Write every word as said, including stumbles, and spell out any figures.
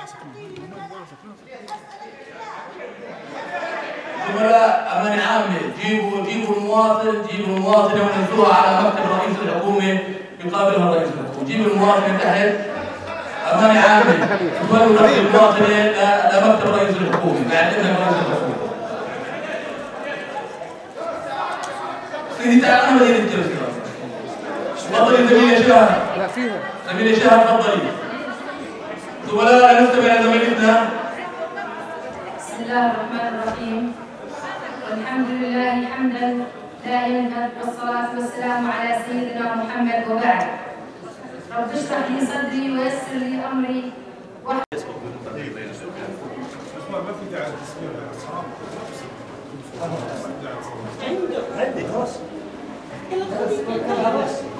زملاء أمان عامة، جيبوا جيبوا المواطن، جيبوا المواطن ونزلوها على مكتب رئيس الحكومة يقابلها رئيس الحكومة، جيبوا المواطن تحت أمان عامة، وصلوا نفس المواطنة لمكتب رئيس الحكومة، بعد إذن رئيس الحكومة. سيدي تعال أنا بدي التلفزيون. تفضلي زميلي شهر. لا فيها. زميلي شهر تفضلي. زملاء نستمع إلى زميلتنا. بسم الله الرحمن الرحيم. والحمد لله حمدا لا ينفد، والصلاة والسلام على سيدنا محمد وبعد. رب اشرح لي صدري ويسر لي أمري. ما في داعي للتسجيل عندك عندك خلاص.